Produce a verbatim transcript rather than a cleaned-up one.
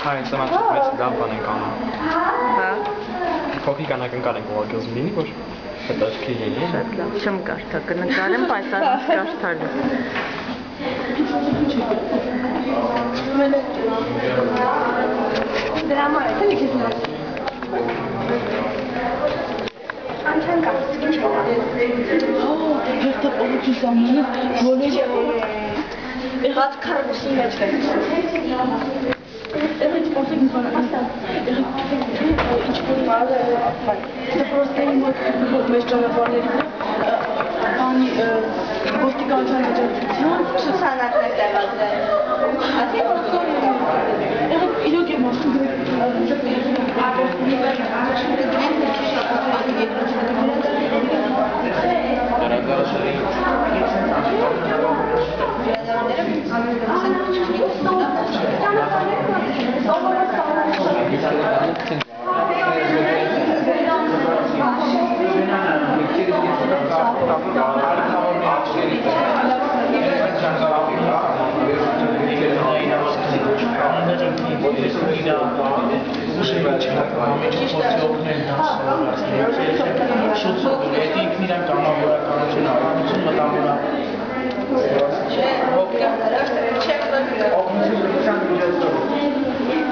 Hi, it's Samantha from Yerevan in Ghana. Հա։ Փոքրիկ անակնկալ ենք ուղղակի ուզում լինի, որ հետաքրքիր լինի։ Շատ լավ, չեմ կարդա, կնկարեմ, բայց առանց կարդալու։ Դրա համար է, թե քեզ նոր։ Անչան կա, ինչ է։ Օ, հերթը պողոքի սամանը, բոլոր Եղած քարոզի մեջ է։ Եղեք պոսեք մի բան ինչ որ մարդ է ապայ։ Դա պրոստը իմ մեծ ճանապարհներն է, բանի ոստիկանության աջակցության Ցուցանակներ տեղադրել։ Ասի որ եղեք իրոք եմ ասում Չէ,